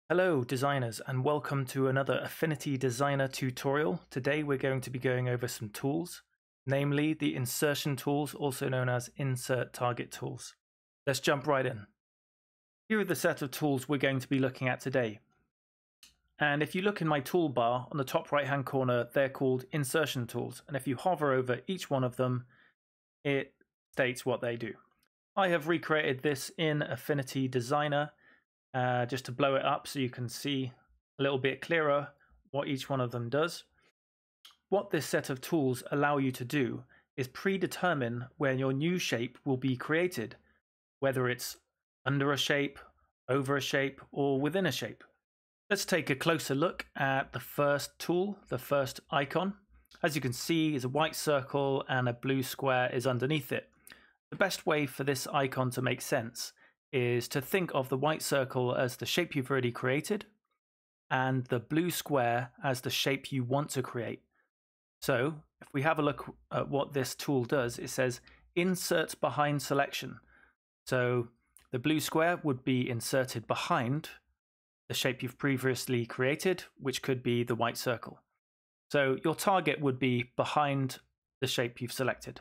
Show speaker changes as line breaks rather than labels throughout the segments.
Hello designers, and welcome to another Affinity Designer tutorial. Today we're going to be going over some tools, namely the Insertion Tools, also known as Insert Target Tools. Let's jump right in. Here are the set of tools we're going to be looking at today. And if you look in my toolbar on the top right hand corner, they're called Insertion Tools. And if you hover over each one of them, it states what they do. I have recreated this in Affinity Designer just to blow it up so you can see a little bit clearer what each one of them does. What this set of tools allow you to do is predetermine where your new shape will be created, whether it's under a shape, over a shape, or within a shape. Let's take a closer look at the first tool, the first icon. As you can see, is a white circle and a blue square is underneath it. The best way for this icon to make sense is to think of the white circle as the shape you've already created and the blue square as the shape you want to create. So if we have a look at what this tool does, it says insert behind selection. So the blue square would be inserted behind the shape you've previously created, which could be the white circle. So your target would be behind the shape you've selected.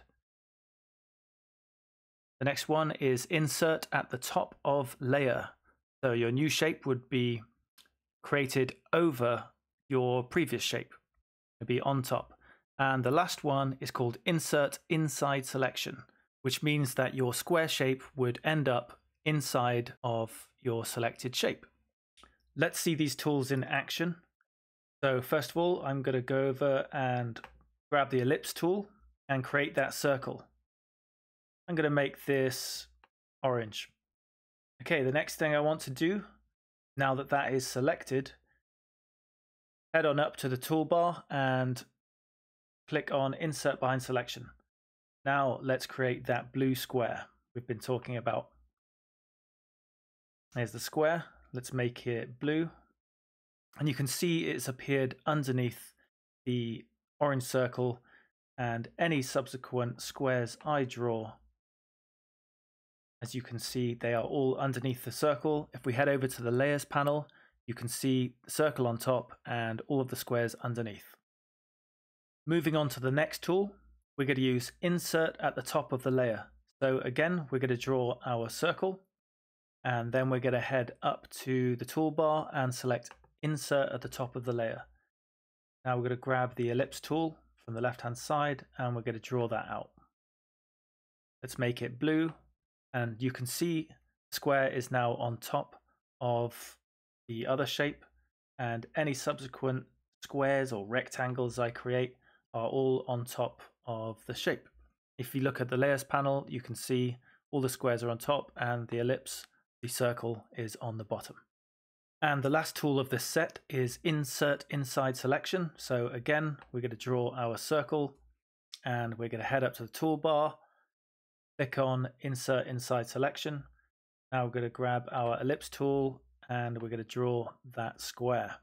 The next one is insert at the top of layer. So your new shape would be created over your previous shape. It would be on top. And the last one is called insert inside selection, which means that your square shape would end up inside of your selected shape. Let's see these tools in action. So first of all, I'm going to go over and grab the ellipse tool and create that circle. I'm going to make this orange. Okay, the next thing I want to do, now that that is selected, head on up to the toolbar and click on Insert Behind Selection. Now let's create that blue square we've been talking about. There's the square. Let's make it blue. And you can see it's appeared underneath the orange circle, and any subsequent squares I draw, as you can see, they are all underneath the circle. If we head over to the layers panel, you can see the circle on top and all of the squares underneath. Moving on to the next tool, we're going to use insert at the top of the layer. So again, we're going to draw our circle, and then we're going to head up to the toolbar and select insert at the top of the layer. Now we're going to grab the ellipse tool from the left hand side and we're going to draw that out. Let's make it blue. And you can see the square is now on top of the other shape, and any subsequent squares or rectangles I create are all on top of the shape. If you look at the layers panel, you can see all the squares are on top and the ellipse, the circle, is on the bottom. And the last tool of this set is Insert Inside Selection. So again, we're going to draw our circle and we're going to head up to the toolbar, click on Insert Inside Selection. Now we're going to grab our ellipse tool and we're going to draw that square.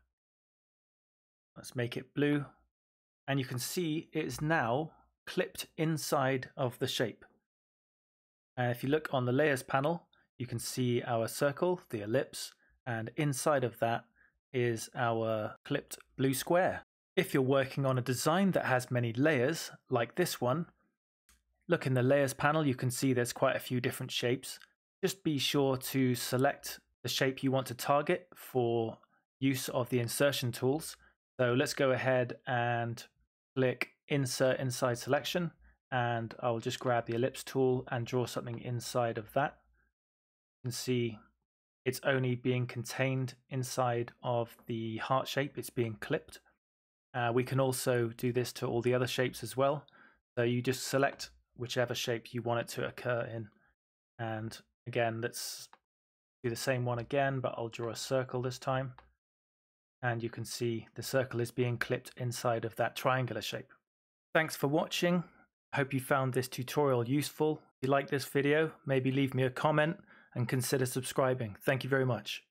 Let's make it blue. And you can see it is now clipped inside of the shape. And if you look on the layers panel, you can see our circle, the ellipse, and inside of that is our clipped blue square. If you're working on a design that has many layers, like this one, look in the layers panel, you can see there's quite a few different shapes. Just be sure to select the shape you want to target for use of the insertion tools. So let's go ahead and click Insert Inside Selection, and I'll just grab the ellipse tool and draw something inside of that. You can see it's only being contained inside of the heart shape. It's being clipped. We can also do this to all the other shapes as well. So you just select whichever shape you want it to occur in. And again, let's do the same one again, but I'll draw a circle this time. And you can see the circle is being clipped inside of that triangular shape. Thanks for watching. I hope you found this tutorial useful. If you like this video, maybe leave me a comment and consider subscribing. Thank you very much.